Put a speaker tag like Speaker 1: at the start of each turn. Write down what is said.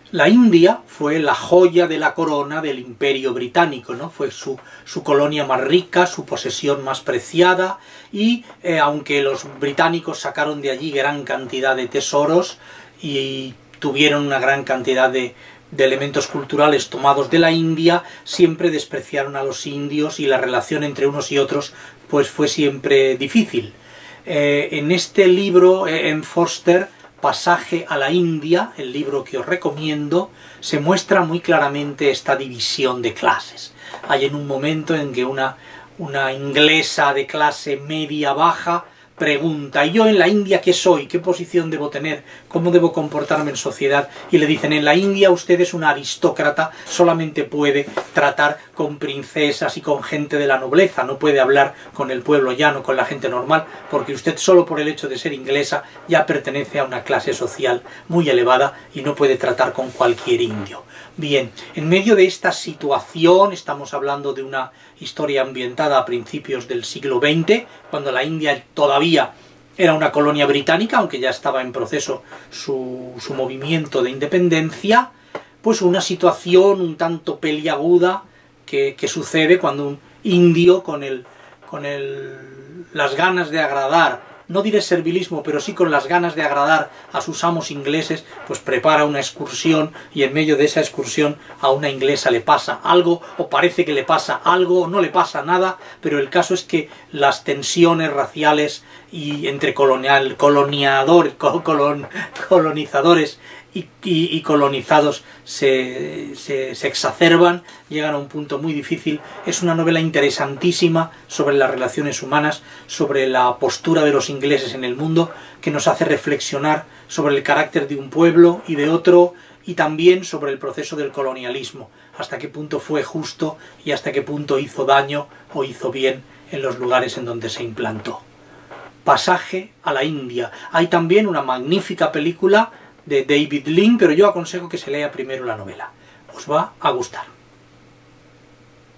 Speaker 1: La India fue la joya de la corona del Imperio Británico, ¿no? Fue su colonia más rica, su posesión más preciada, y aunque los británicos sacaron de allí gran cantidad de tesoros y tuvieron una gran cantidad de elementos culturales tomados de la India, siempre despreciaron a los indios y la relación entre unos y otros pues fue siempre difícil. En este libro, en Forster, Pasaje a la India, el libro que os recomiendo, se muestra muy claramente esta división de clases. Hay en un momento en que una inglesa de clase media-baja pregunta: ¿y yo en la India qué soy? ¿Qué posición debo tener? ¿Cómo debo comportarme en sociedad? Y le dicen: en la India usted es una aristócrata, solamente puede tratar con princesas y con gente de la nobleza, no puede hablar con el pueblo llano, con la gente normal, porque usted solo por el hecho de ser inglesa ya pertenece a una clase social muy elevada y no puede tratar con cualquier indio. Bien, en medio de esta situación, estamos hablando de una historia ambientada a principios del siglo XX, cuando la India todavía era una colonia británica, aunque ya estaba en proceso su movimiento de independencia, pues una situación un tanto peliaguda que sucede cuando un indio con las ganas de agradar, no diré servilismo, pero sí con las ganas de agradar a sus amos ingleses, pues prepara una excursión, y en medio de esa excursión a una inglesa le pasa algo, o parece que le pasa algo, o no le pasa nada, pero el caso es que las tensiones raciales y entre colonizadores y colonizados se exacerban, llegan a un punto muy difícil. Es una novela interesantísima sobre las relaciones humanas, sobre la postura de los ingleses en el mundo, que nos hace reflexionar sobre el carácter de un pueblo y de otro, y también sobre el proceso del colonialismo, hasta qué punto fue justo y hasta qué punto hizo daño o hizo bien en los lugares en donde se implantó. Pasaje a la India. Hay también una magnífica película de David Lean, pero yo aconsejo que se lea primero la novela. Os va a gustar.